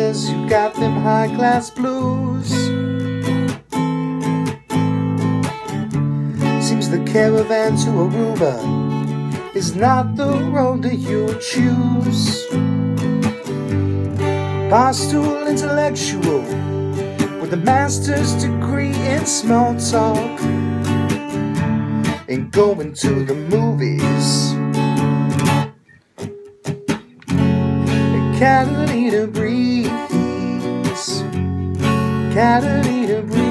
says you got them high-class blues. Seems the caravan to Aruba is not the road that you choose. Barstool intellectual with a master's degree in small talk and going to the movies. Catalina breeze, Catalina breeze.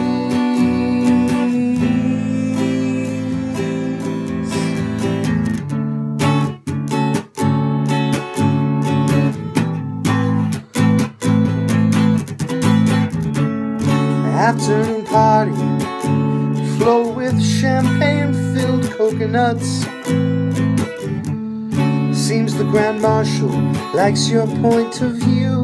Afternoon party, flow with champagne-filled coconuts. Seems the Grand Marshal likes your point of view.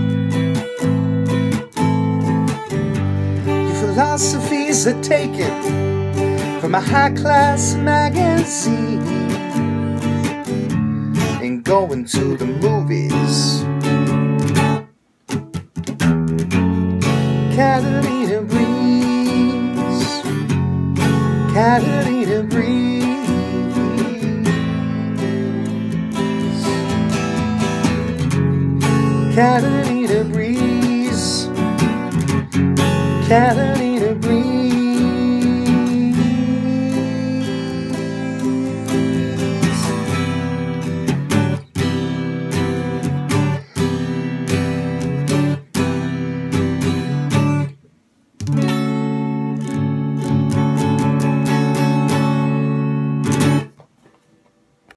Your philosophies are taken from a high-class magazine and going to the movies. Catalina breeze, Catalina breeze. Catalina breeze, Catalina breeze.